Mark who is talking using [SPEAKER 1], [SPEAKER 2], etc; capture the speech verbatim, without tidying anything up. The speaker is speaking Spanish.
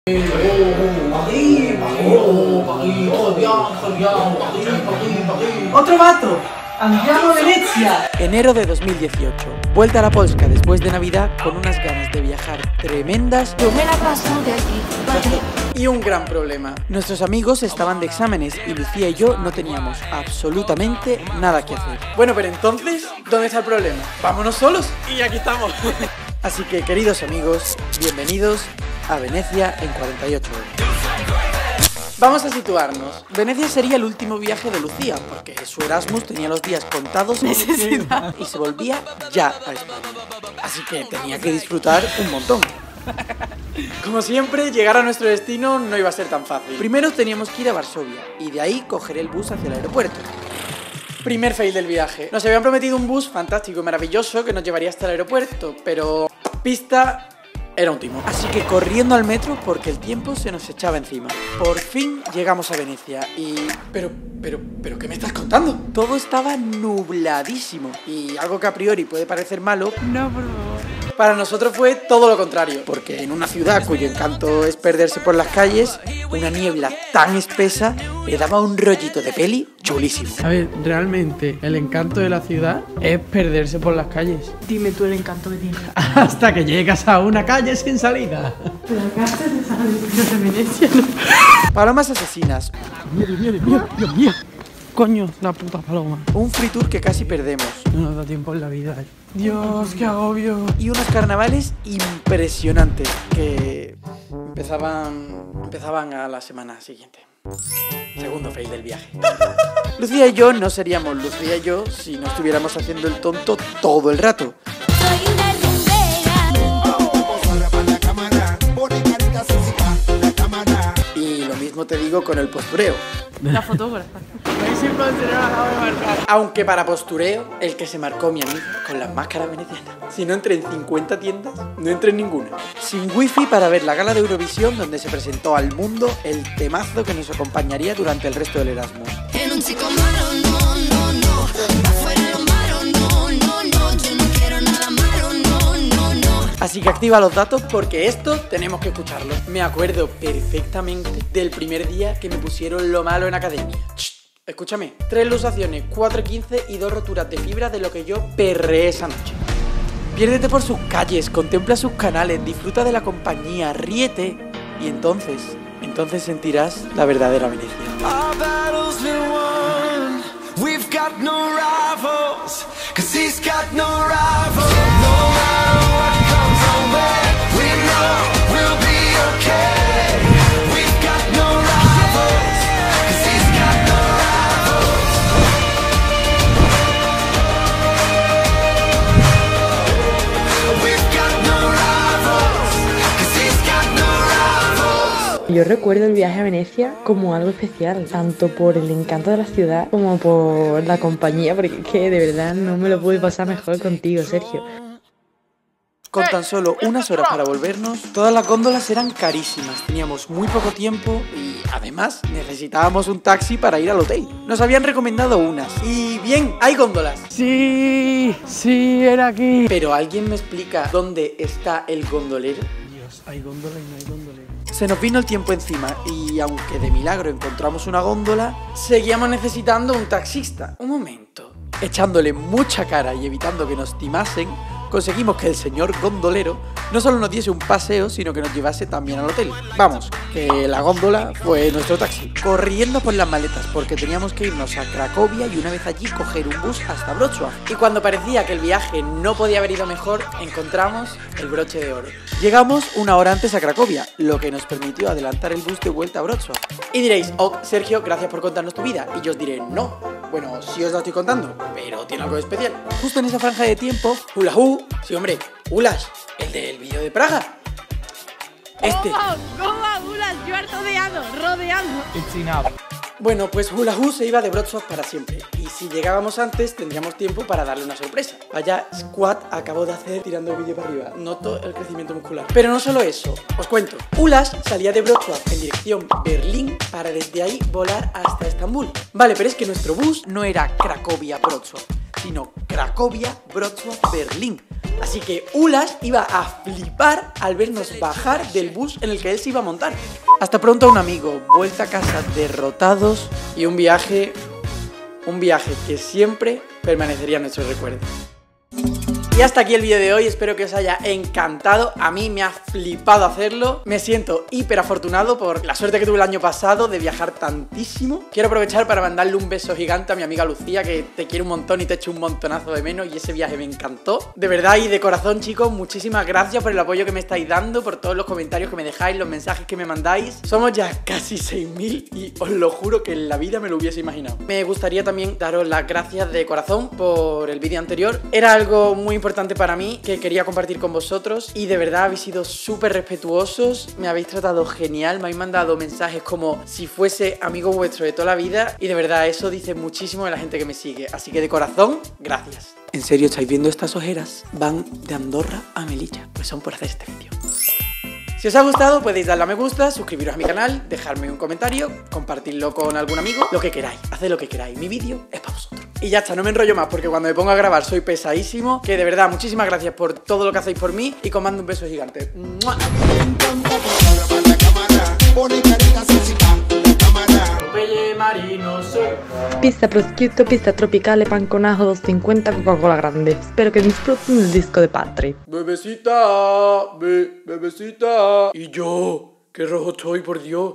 [SPEAKER 1] ¡Otro vato! ¡Andiamo a Venecia!
[SPEAKER 2] Enero de dos mil dieciocho. Vuelta a la Polska después de Navidad con unas ganas de viajar tremendas.
[SPEAKER 3] Yo me la paso de aquí.
[SPEAKER 2] Y un gran problema. Nuestros amigos estaban de exámenes y Lucía y yo no teníamos absolutamente nada que hacer. Bueno, pero entonces, ¿dónde está el problema? ¡Vámonos solos! Y aquí estamos. Así que, queridos amigos, bienvenidos a Venecia en cuarenta y ocho horas. Vamos a situarnos. Venecia sería el último viaje de Lucía, porque su Erasmus tenía los días contados necesidad y se volvía ya a España. Así que tenía que disfrutar un montón. Como siempre, llegar a nuestro destino no iba a ser tan fácil. Primero teníamos que ir a Varsovia y de ahí coger el bus hacia el aeropuerto. Primer fail del viaje. Nos habían prometido un bus fantástico y maravilloso que nos llevaría hasta el aeropuerto, pero pista era un timo. Así que corriendo al metro porque el tiempo se nos echaba encima. Por fin llegamos a Venecia y... Pero, pero, pero, ¿qué me estás contando? Todo estaba nubladísimo y algo que a priori puede parecer malo...
[SPEAKER 1] No, por favor.
[SPEAKER 2] Para nosotros fue todo lo contrario, porque en una ciudad cuyo encanto es perderse por las calles, una niebla tan espesa le daba un rollito de peli chulísimo.
[SPEAKER 1] A ver, realmente el encanto de la ciudad es perderse por las calles.
[SPEAKER 4] Dime tú el encanto que tiene.
[SPEAKER 1] Hasta que llegas a una calle sin salida.
[SPEAKER 4] Pero acá se te sale de Venecia, ¿no?
[SPEAKER 2] Palomas asesinas.
[SPEAKER 1] Dios mío, Dios mío, Dios mío. Coño, la puta paloma.
[SPEAKER 2] Un free tour que casi perdemos.
[SPEAKER 1] No nos da tiempo en la vida. Dios, qué agobio.
[SPEAKER 2] Y unos carnavales impresionantes que empezaban, empezaban a la semana siguiente. Segundo fail del viaje. Lucía y yo no seríamos Lucía y yo si no estuviéramos haciendo el tonto todo el rato.
[SPEAKER 3] Soy una rumbera.
[SPEAKER 2] Y lo mismo te digo con el postureo.
[SPEAKER 4] La fotógrafa.
[SPEAKER 1] Ahí siempre se me acaba de marcar.
[SPEAKER 2] Aunque para postureo, el que se marcó mi amigo con las máscaras venecianas. Si no entré en cincuenta tiendas, no entré en ninguna. Sin wifi para ver la gala de Eurovisión donde se presentó al mundo el temazo que nos acompañaría durante el resto del Erasmus.
[SPEAKER 3] En un chico malo, no, no, no. Afuera lo malo, no, no, no. Yo no quiero nada malo, no, no, no.
[SPEAKER 2] Así que activa los datos porque esto tenemos que escucharlo. Me acuerdo perfectamente del primer día que me pusieron lo malo en academia. Shh, escúchame, tres luxaciones, cuatro quince y dos roturas de fibra de lo que yo perreé esa noche. Piérdete por sus calles, contempla sus canales, disfruta de la compañía, ríete y entonces, entonces sentirás la verdadera Venecia.
[SPEAKER 5] Our battle's been won. We've got no rivals, 'cause he's got no rivals. No matter what comes our way, we know we'll be okay. We've got no rivals, 'cause he's got no rivals. We've got no rivals, 'cause he's got no rivals.
[SPEAKER 4] Yo recuerdo el viaje a Venecia como algo especial, tanto por el encanto de la ciudad como por la compañía, porque es que de verdad no me lo pude pasar mejor contigo, Sergio.
[SPEAKER 2] Con tan solo unas horas para volvernos, todas las góndolas eran carísimas, teníamos muy poco tiempo y además necesitábamos un taxi para ir al hotel. Nos habían recomendado unas y bien, hay góndolas.
[SPEAKER 1] Sí, sí, era aquí.
[SPEAKER 2] Pero ¿alguien me explica dónde está el gondolero?
[SPEAKER 1] Dios, hay góndola y no hay gondolero.
[SPEAKER 2] Se nos vino el tiempo encima y aunque de milagro encontramos una góndola, seguíamos necesitando un taxista. Un momento. Echándole mucha cara y evitando que nos timasen, conseguimos que el señor gondolero no solo nos diese un paseo, sino que nos llevase también al hotel. Vamos, que la góndola fue nuestro taxi. Corriendo por las maletas porque teníamos que irnos a Cracovia y una vez allí coger un bus hasta Wrocław. Y cuando parecía que el viaje no podía haber ido mejor, encontramos el broche de oro. Llegamos una hora antes a Cracovia, lo que nos permitió adelantar el bus de vuelta a Wrocław. Y diréis, oh, Sergio, gracias por contarnos tu vida. Y yo os diré, no, bueno, sí os la estoy contando, pero tiene algo de especial. Justo en esa franja de tiempo, Hula Hoo, sí hombre, Ulas, el del vídeo de Praga. Este.
[SPEAKER 6] ¿Cómo? ¿Cómo? Ulas, yo he rodeado, rodeado.
[SPEAKER 1] It's enough.
[SPEAKER 2] Bueno, pues Hula Hoo se iba de Wrocław para siempre. Y si llegábamos antes, tendríamos tiempo para darle una sorpresa. Vaya squat acabo de hacer tirando el vídeo para arriba. Noto el crecimiento muscular. Pero no solo eso, os cuento. Ulas salía de Wrocław en dirección Berlín para desde ahí volar hasta Estambul. Vale, pero es que nuestro bus no era Cracovia-Wrocław, sino Cracovia-Wrocław-Berlín. Así que Ulas iba a flipar al vernos bajar del bus en el que él se iba a montar. Hasta pronto, un amigo, vuelta a casa derrotados y un viaje, un viaje que siempre permanecería en nuestros recuerdos. Y hasta aquí el vídeo de hoy, espero que os haya encantado, a mí me ha flipado hacerlo, me siento hiper afortunado por la suerte que tuve el año pasado de viajar tantísimo. Quiero aprovechar para mandarle un beso gigante a mi amiga Lucía, que te quiere un montón y te echo un montonazo de menos, y ese viaje me encantó. De verdad y de corazón, chicos, muchísimas gracias por el apoyo que me estáis dando, por todos los comentarios que me dejáis, los mensajes que me mandáis. Somos ya casi seis mil y os lo juro que en la vida me lo hubiese imaginado. Me gustaría también daros las gracias de corazón por el vídeo anterior, era algo muy importante importante para mí que quería compartir con vosotros y de verdad habéis sido súper respetuosos, me habéis tratado genial, me habéis mandado mensajes como si fuese amigo vuestro de toda la vida y de verdad eso dice muchísimo de la gente que me sigue, así que de corazón, gracias. ¿En serio estáis viendo estas ojeras? Van de Andorra a Melilla, pues son por hacer este vídeo. Si os ha gustado podéis darle a me gusta, suscribiros a mi canal, dejarme un comentario, compartirlo con algún amigo, lo que queráis, haced lo que queráis, mi vídeo es para vosotros. Y ya está, no me enrollo más porque cuando me pongo a grabar soy pesadísimo, que de verdad muchísimas gracias por todo lo que hacéis por mí y os mando un beso gigante. ¡Mua!
[SPEAKER 4] Pizza prosciutto, pizza tropicale, pan con ajo, dos cincuenta, Coca-Cola grande. Espero que disfruten el disco de Patri.
[SPEAKER 2] Bebecita, be, bebecita. Y yo, qué rojo estoy, por Dios.